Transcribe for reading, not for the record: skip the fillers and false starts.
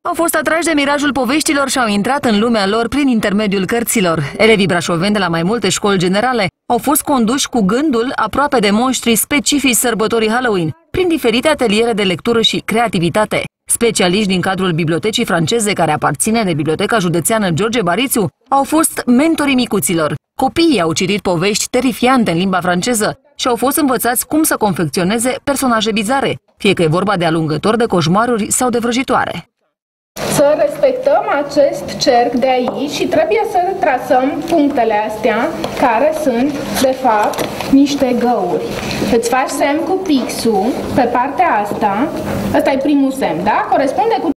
Au fost atrași de mirajul poveștilor și au intrat în lumea lor prin intermediul cărților. Elevii brașoveni de la mai multe școli generale au fost conduși cu gândul aproape de monștri specifici sărbătorii Halloween, prin diferite ateliere de lectură și creativitate. Specialiști din cadrul bibliotecii franceze, care aparține de Biblioteca Județeană George Barițiu, au fost mentorii micuților. Copiii au citit povești terifiante în limba franceză și au fost învățați cum să confecționeze personaje bizare, fie că e vorba de alungători de coșmaruri sau de vrăjitoare. Să respectăm acest cerc de aici și trebuie să trasăm punctele astea, care sunt, de fapt, niște găuri. Îți faci semn cu pixul pe partea asta, ăsta e primul semn, da? Corespunde cu